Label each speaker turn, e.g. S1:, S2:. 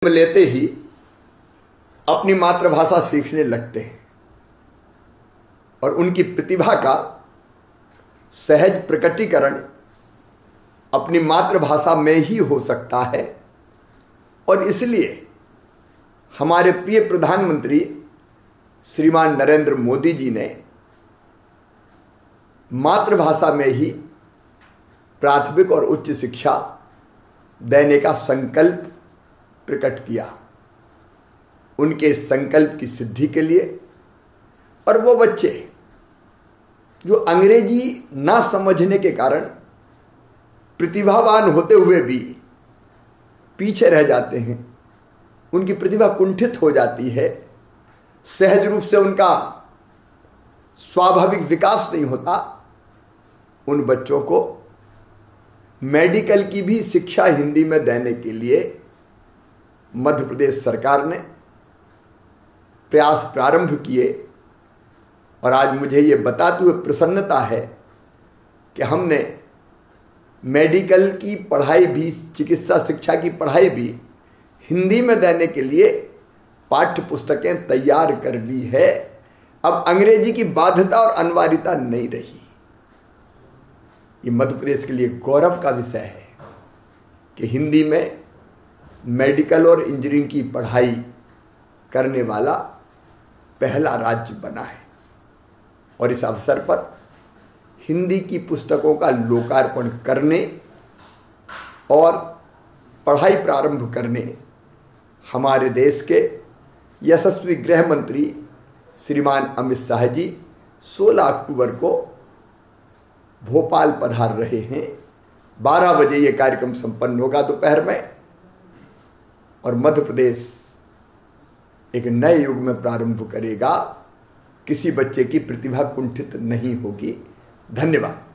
S1: लेते ही अपनी मातृभाषा सीखने लगते हैं और उनकी प्रतिभा का सहज प्रकटीकरण अपनी मातृभाषा में ही हो सकता है। और इसलिए हमारे प्रिय प्रधानमंत्री श्रीमान नरेंद्र मोदी जी ने मातृभाषा में ही प्राथमिक और उच्च शिक्षा देने का संकल्प प्रकट किया। उनके संकल्प की सिद्धि के लिए और वो बच्चे जो अंग्रेजी ना समझने के कारण प्रतिभावान होते हुए भी पीछे रह जाते हैं, उनकी प्रतिभा कुंठित हो जाती है, सहज रूप से उनका स्वाभाविक विकास नहीं होता, उन बच्चों को मेडिकल की भी शिक्षा हिंदी में देने के लिए मध्य प्रदेश सरकार ने प्रयास प्रारंभ किए। और आज मुझे ये बताते हुए प्रसन्नता है कि हमने मेडिकल की पढ़ाई भी, चिकित्सा शिक्षा की पढ़ाई भी हिंदी में देने के लिए पाठ्य पुस्तकें तैयार कर ली है। अब अंग्रेजी की बाध्यता और अनिवार्यता नहीं रही। ये मध्य प्रदेश के लिए गौरव का विषय है कि हिंदी में मेडिकल और इंजीनियरिंग की पढ़ाई करने वाला पहला राज्य बना है। और इस अवसर पर हिंदी की पुस्तकों का लोकार्पण करने और पढ़ाई प्रारंभ करने हमारे देश के यशस्वी गृह मंत्री श्रीमान अमित शाह जी 16 अक्टूबर को भोपाल पधार रहे हैं। 12 बजे ये कार्यक्रम संपन्न होगा दोपहर में और मध्य प्रदेश एक नए युग में प्रारंभ करेगा। किसी बच्चे की प्रतिभा कुंठित नहीं होगी। धन्यवाद।